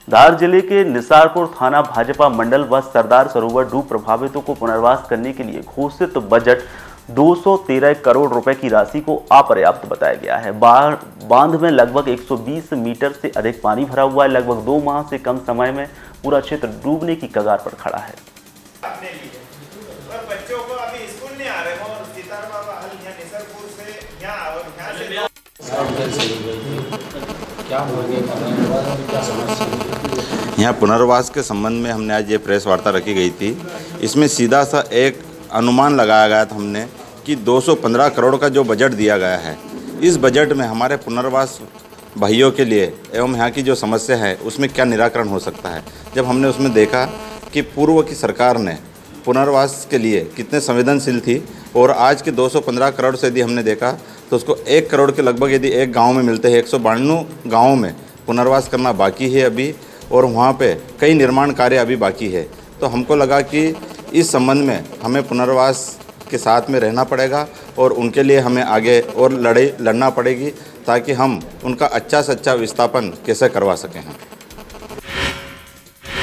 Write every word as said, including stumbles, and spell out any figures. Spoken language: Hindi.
धार जिले के निसारपुर थाना भाजपा मंडल व सरदार सरोवर डूब प्रभावितों को पुनर्वास करने के लिए घोषित बजट दो सौ तेरह करोड़ रुपए की राशि को अपर्याप्त बताया गया है। बांध में लगभग एक सौ बीस मीटर से अधिक पानी भरा हुआ है। लगभग दो माह से कम समय में पूरा क्षेत्र डूबने की कगार पर खड़ा है। और बच्चों को अभी स्कूल नहीं आ रहे हो और सीतार बाबा हल यहाँ निसरपुर से यहाँ और यहाँ से यहाँ पुनर्वास के संबंध में हमने आज ये प्रेस वार्ता रखी गई थी। इसमें सीधा सा एक अनुमान लगाया गया था हमने कि दो सौ पंद्रह करोड़ का जो बजट दिया गया है, इस बजट में हमारे पुनर्वास भाइयों के लिए एवं यहाँ की जो समस्या है उसमें क्या निराकरण हो सकता है। जब हमने उसमें देखा कि पूर्व की सरकार ने पुनर्वास के लिए कितने संवेदनशील थी और आज के दो सौ पंद्रह करोड़ से यदि हमने देखा तो उसको एक करोड़ के लगभग यदि एक गांव में मिलते हैं, एक सौ बानवे गाँवों में पुनर्वास करना बाकी है अभी और वहाँ पे कई निर्माण कार्य अभी बाकी है। तो हमको लगा कि इस संबंध में हमें पुनर्वास के साथ में रहना पड़ेगा और उनके लिए हमें आगे और लड़ाई लड़ना पड़ेगी ताकि हम उनका अच्छा से अच्छा विस्थापन कैसे करवा सकें। हम